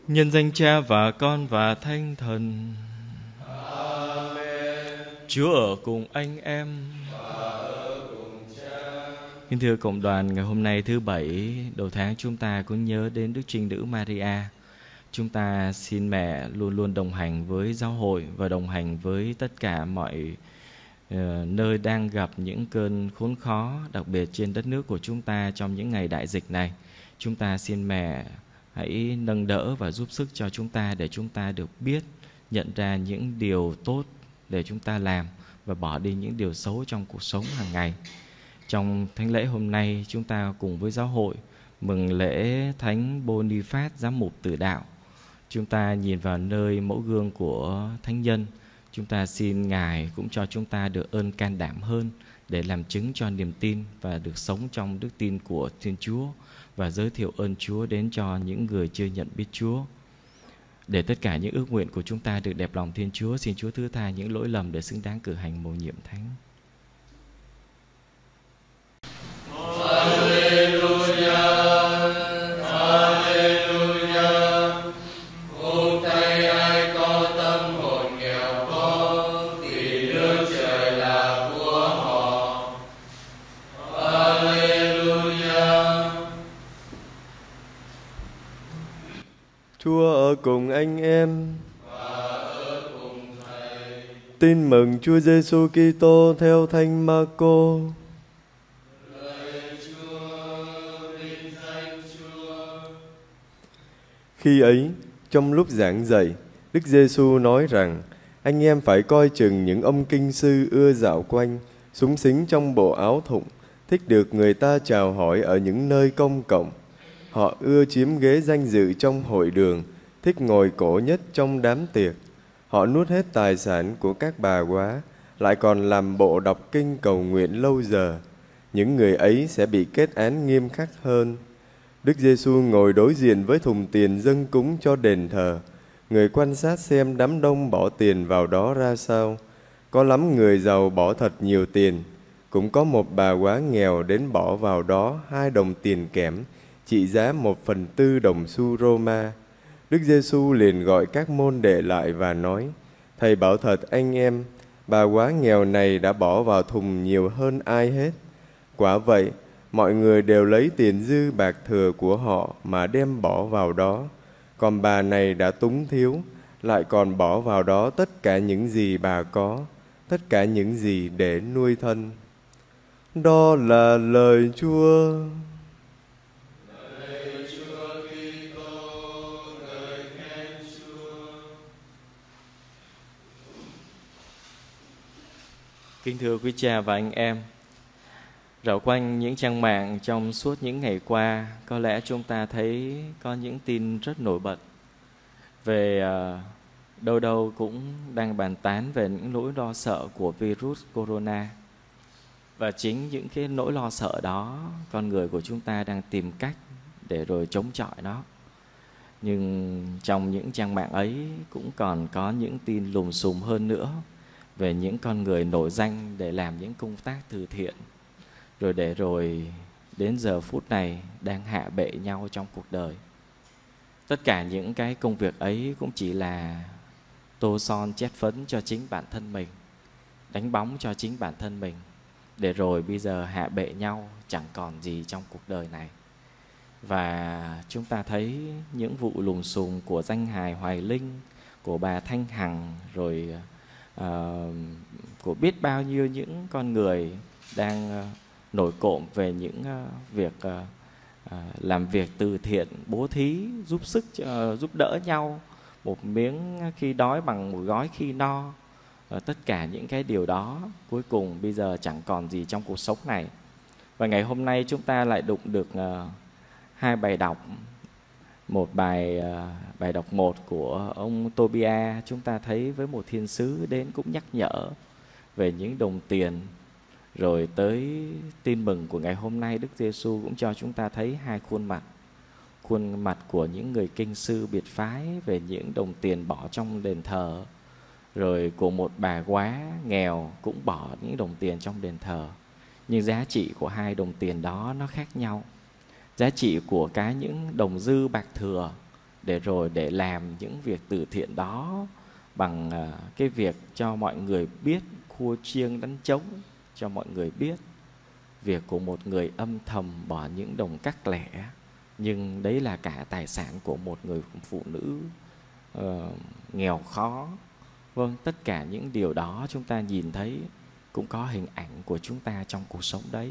Nhân danh Cha và Con và Thánh Thần. Amen. Chúa ở cùng anh em. Kính thưa cộng đoàn, ngày hôm nay thứ Bảy đầu tháng chúng ta cũng nhớ đến Đức Trinh Nữ Maria. Chúng ta xin mẹ luôn luôn đồng hành với giáo hội và đồng hành với tất cả mọi nơi đang gặp những cơn khốn khó, đặc biệt trên đất nước của chúng ta trong những ngày đại dịch này. Chúng ta xin mẹ hãy nâng đỡ và giúp sức cho chúng ta để chúng ta được biết, nhận ra những điều tốt để chúng ta làm và bỏ đi những điều xấu trong cuộc sống hàng ngày. Trong thánh lễ hôm nay, chúng ta cùng với giáo hội mừng lễ Thánh Boniface Giám mục Tử Đạo. Chúng ta nhìn vào nơi mẫu gương của thánh nhân. Chúng ta xin Ngài cũng cho chúng ta được ơn can đảm hơn để làm chứng cho niềm tin và được sống trong đức tin của Thiên Chúa và giới thiệu ơn Chúa đến cho những người chưa nhận biết Chúa. Để tất cả những ước nguyện của chúng ta được đẹp lòng Thiên Chúa, xin Chúa thứ tha những lỗi lầm để xứng đáng cử hành mầu nhiệm thánh. Chúa ở cùng anh em và ở cùng Thầy. Tin mừng Chúa Giêsu Kitô theo Thánh Marco. Lạy Chúa, vinh danh Chúa. Khi ấy, trong lúc giảng dạy, Đức Giêsu nói rằng: anh em phải coi chừng những ông kinh sư ưa dạo quanh, xúng xính trong bộ áo thụng, thích được người ta chào hỏi ở những nơi công cộng. Họ ưa chiếm ghế danh dự trong hội đường, thích ngồi cổ nhất trong đám tiệc. Họ nuốt hết tài sản của các bà góa, lại còn làm bộ đọc kinh cầu nguyện lâu giờ. Những người ấy sẽ bị kết án nghiêm khắc hơn. Đức Giêsu ngồi đối diện với thùng tiền dâng cúng cho đền thờ. Người quan sát xem đám đông bỏ tiền vào đó ra sao. Có lắm người giàu bỏ thật nhiều tiền. Cũng có một bà góa nghèo đến bỏ vào đó 2 đồng tiền kẽm, trị giá 1/4 đồng xu Roma. Đức Giêsu liền gọi các môn đệ lại và nói: Thầy bảo thật anh em, bà góa nghèo này đã bỏ vào thùng nhiều hơn ai hết. Quả vậy, mọi người đều lấy tiền dư bạc thừa của họ mà đem bỏ vào đó. Còn bà này đã túng thiếu, lại còn bỏ vào đó tất cả những gì bà có, tất cả những gì để nuôi thân. Đó là lời Chúa. Kính thưa quý cha và anh em, rảo quanh những trang mạng trong suốt những ngày qua, có lẽ chúng ta thấy có những tin rất nổi bật về đâu đâu cũng đang bàn tán về những nỗi lo sợ của virus corona. Và chính những cái nỗi lo sợ đó, con người của chúng ta đang tìm cách để rồi chống chọi nó. Nhưng trong những trang mạng ấy cũng còn có những tin lùm xùm hơn nữa về những con người nổi danh để làm những công tác từ thiện, rồi đến giờ phút này đang hạ bệ nhau trong cuộc đời. Tất cả những cái công việc ấy cũng chỉ là tô son chét phấn cho chính bản thân mình, đánh bóng cho chính bản thân mình, để rồi bây giờ hạ bệ nhau chẳng còn gì trong cuộc đời này. Và chúng ta thấy những vụ lùm xùm của danh hài Hoài Linh, của bà Thanh Hằng, rồi của biết bao nhiêu những con người đang nổi cộm về những việc làm việc từ thiện, bố thí, giúp sức, giúp đỡ nhau, một miếng khi đói bằng một gói khi no. Tất cả những cái điều đó cuối cùng bây giờ chẳng còn gì trong cuộc sống này. Và ngày hôm nay chúng ta lại đụng được 2 bài đọc. Một bài đọc 1 của ông Tobia, chúng ta thấy với một thiên sứ đến cũng nhắc nhở về những đồng tiền. Rồi tới tin mừng của ngày hôm nay, Đức Giêsu cũng cho chúng ta thấy 2 khuôn mặt của những người kinh sư biệt phái về những đồng tiền bỏ trong đền thờ, rồi của một bà góa nghèo cũng bỏ những đồng tiền trong đền thờ. Nhưng giá trị của 2 đồng tiền đó nó khác nhau. Giá trị của những đồng dư bạc thừa để làm những việc từ thiện đó bằng cái việc cho mọi người biết, khua chiêng đánh trống cho mọi người biết việc của một người âm thầm bỏ những đồng cắc lẻ, nhưng đấy là cả tài sản của một người phụ nữ nghèo khó. Vâng, tất cả những điều đó chúng ta nhìn thấy cũng có hình ảnh của chúng ta trong cuộc sống đấy.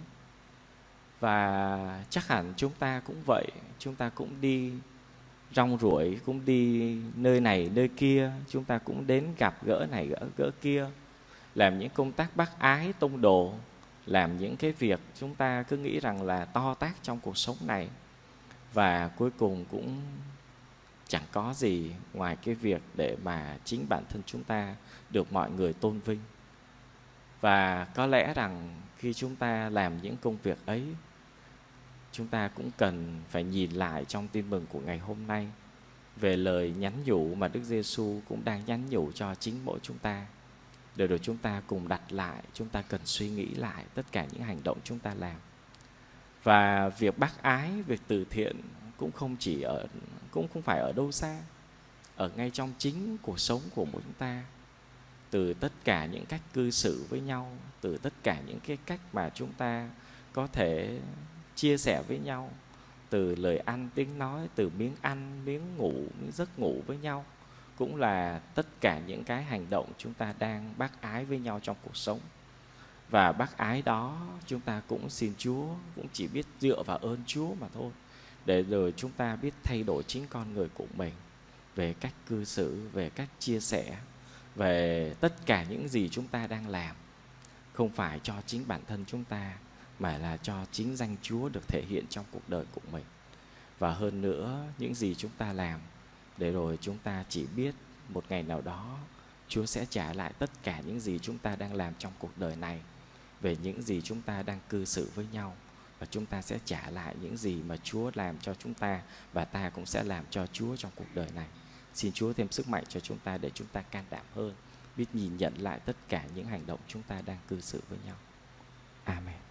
Và chắc hẳn chúng ta cũng vậy, chúng ta cũng đi rong ruổi, cũng đi nơi này nơi kia, chúng ta cũng đến gặp gỡ này gỡ kia, làm những công tác bác ái tông đồ, làm những cái việc chúng ta cứ nghĩ rằng là to tát trong cuộc sống này, và cuối cùng cũng chẳng có gì ngoài cái việc để mà chính bản thân chúng ta được mọi người tôn vinh. Và có lẽ rằng khi chúng ta làm những công việc ấy, chúng ta cũng cần phải nhìn lại trong tin mừng của ngày hôm nay về lời nhắn nhủ mà Đức Giêsu cũng đang nhắn nhủ cho chính mỗi chúng ta, để rồi chúng ta cùng đặt lại, chúng ta cần suy nghĩ lại tất cả những hành động chúng ta làm. Và việc bác ái, việc từ thiện cũng không phải ở đâu xa, ở ngay trong chính cuộc sống của mỗi chúng ta. Từ tất cả những cách cư xử với nhau, từ tất cả những cái cách mà chúng ta có thể chia sẻ với nhau, từ lời ăn tiếng nói, từ miếng ăn, miếng ngủ, miếng giấc ngủ với nhau, cũng là tất cả những cái hành động chúng ta đang bác ái với nhau trong cuộc sống. Và bác ái đó chúng ta cũng xin Chúa, cũng chỉ biết dựa vào ơn Chúa mà thôi, để rồi chúng ta biết thay đổi chính con người của mình về cách cư xử, về cách chia sẻ, về tất cả những gì chúng ta đang làm, không phải cho chính bản thân chúng ta, mà là cho chính danh Chúa được thể hiện trong cuộc đời của mình. Và hơn nữa, những gì chúng ta làm, để rồi chúng ta chỉ biết một ngày nào đó Chúa sẽ trả lại tất cả những gì chúng ta đang làm trong cuộc đời này, về những gì chúng ta đang cư xử với nhau. Và chúng ta sẽ trả lại những gì mà Chúa làm cho chúng ta, và ta cũng sẽ làm cho Chúa trong cuộc đời này. Xin Chúa thêm sức mạnh cho chúng ta để chúng ta can đảm hơn, biết nhìn nhận lại tất cả những hành động chúng ta đang cư xử với nhau. Amen.